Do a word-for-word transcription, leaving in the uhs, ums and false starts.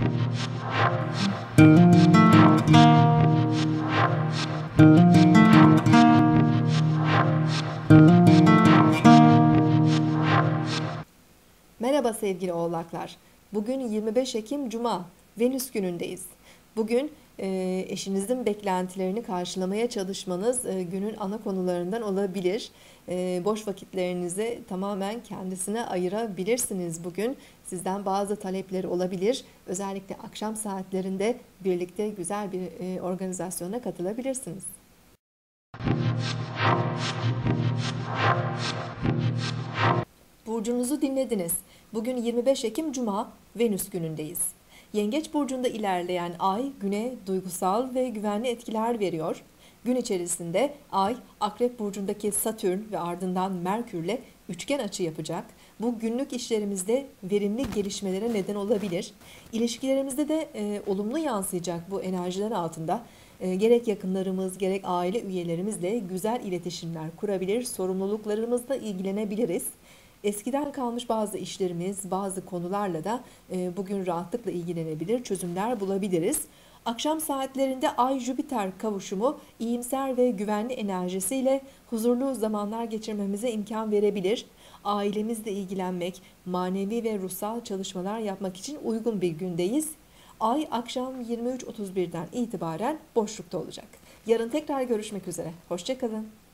Merhaba sevgili oğlaklar. Bugün yirmi beş Ekim Cuma, Venüs günündeyiz. Bugün e, eşinizin beklentilerini karşılamaya çalışmanız e, günün ana konularından olabilir. E, boş vakitlerinizi tamamen kendisine ayırabilirsiniz bugün. Sizden bazı talepleri olabilir. Özellikle akşam saatlerinde birlikte güzel bir e, organizasyona katılabilirsiniz. Burcunuzu dinlediniz. Bugün yirmi beş Ekim Cuma, Venüs günündeyiz. Yengeç burcunda ilerleyen ay güne duygusal ve güvenli etkiler veriyor. Gün içerisinde ay Akrep burcundaki Satürn ve ardından Merkürle üçgen açı yapacak. Bu günlük işlerimizde verimli gelişmelere neden olabilir. İlişkilerimizde de e, olumlu yansıyacak bu enerjiler altında. E, gerek yakınlarımız gerek aile üyelerimizle güzel iletişimler kurabilir, sorumluluklarımızla ilgilenebiliriz. Eskiden kalmış bazı işlerimiz, bazı konularla da e, bugün rahatlıkla ilgilenebilir, çözümler bulabiliriz. Akşam saatlerinde Ay-Jüpiter kavuşumu iyimser ve güvenli enerjisiyle huzurlu zamanlar geçirmemize imkan verebilir. Ailemizle ilgilenmek, manevi ve ruhsal çalışmalar yapmak için uygun bir gündeyiz. Ay akşam yirmi üç otuz birden itibaren boşlukta olacak. Yarın tekrar görüşmek üzere. Hoşça kalın.